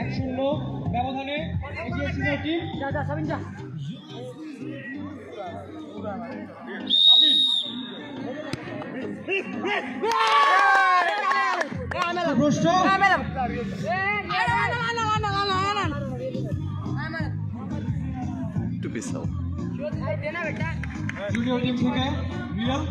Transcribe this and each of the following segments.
1-0 ব্যবধানে এগিয়ে senior team. একটু পিছাও। জুনিয়র টিম থেকে রিয়াল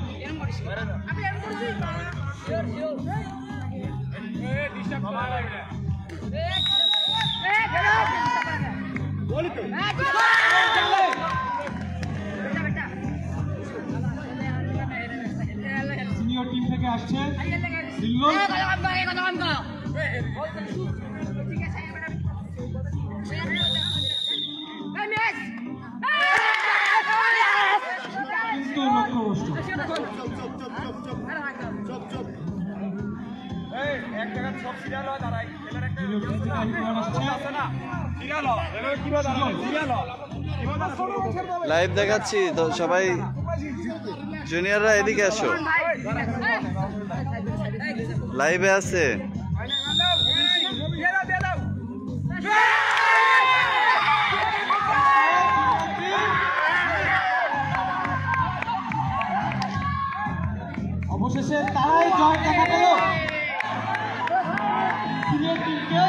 সিনিয়র টিম থেকে আসছে কিন্তু লক্ষ্যবস্তু লাইভ দেখাচ্ছি তো, সবাই জুনিয়ররা এদিকে আসো, লাইভে আছে। অবশেষে তারাই জয় দেখা গেল সিনিয়র টিমকে।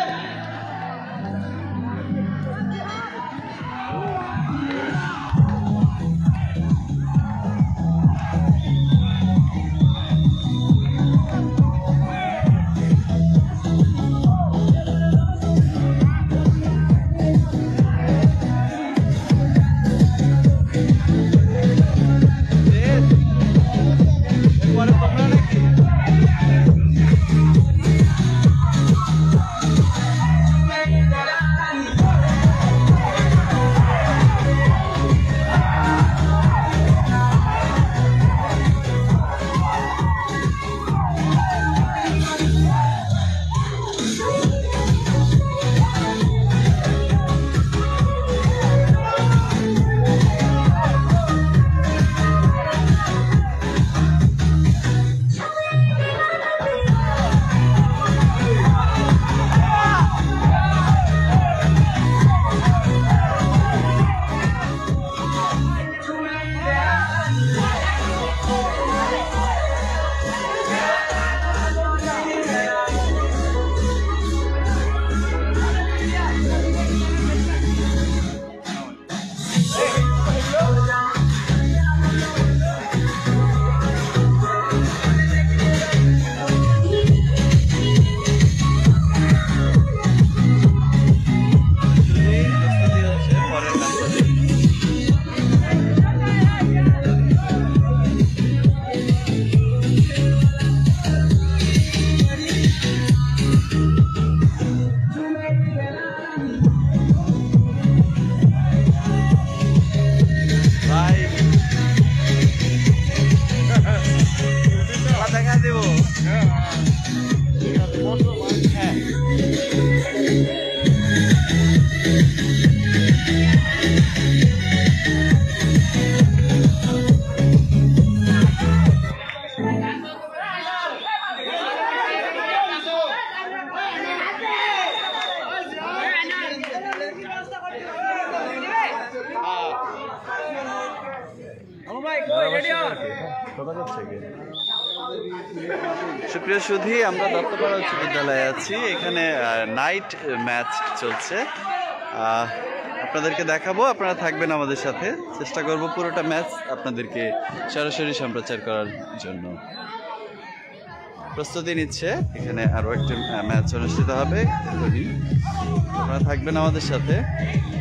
সুপ্রিয় সুধী, আমরা দত্তপাড়া উচ্চ বিদ্যালয়ে আছি। এখানে নাইট ম্যাচ চলছে, আপনাদেরকে দেখাবো, আপনারা থাকবেন আমাদের সাথে। চেষ্টা করব পুরোটা ম্যাচ আপনাদেরকে সরাসরি সম্প্রচার করার জন্য। প্রস্তুতি নিচ্ছে, এখানে আরও একটি ম্যাচ অনুষ্ঠিত হবে, আপনারা থাকবেন আমাদের সাথে।